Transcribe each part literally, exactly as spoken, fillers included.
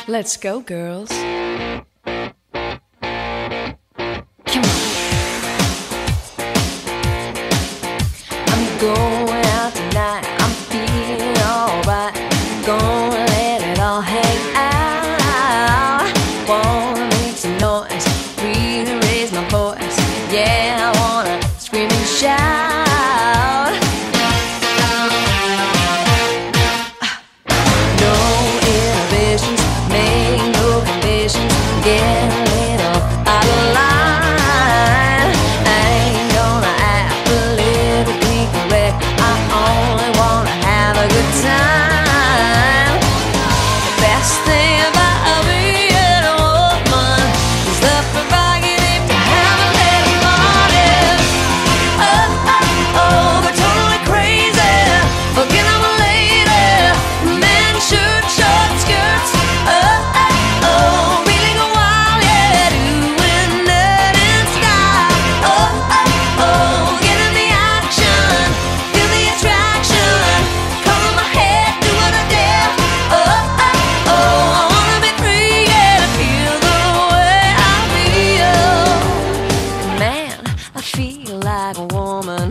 Let's go, girls. Come on. I'm going out tonight. I'm feeling alright. Gonna let it all hang out. Wanna make some noise, really raise my voice. Yeah, I wanna scream and shout. No inhibitions, make no conditions. Get a little out of line. I ain't gonna act politically correct. I only wanna have a good time. The best thing about being a woman is the prerogative to have a little party. Oh, oh, oh, go totally crazy. Forget I'm a lady. Men shirt, short skirts. Oh, oh, oh, really go wild, yeah, doing that in style. Oh, oh, oh, get in the action, feel the attraction. Color my hair, do what I dare. Oh, oh, oh, I wanna be free, yeah, to feel the way I feel. Man, I feel like a woman.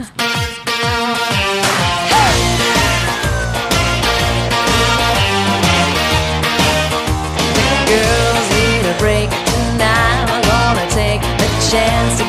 Girls need a break tonight. I'm gonna take a chance to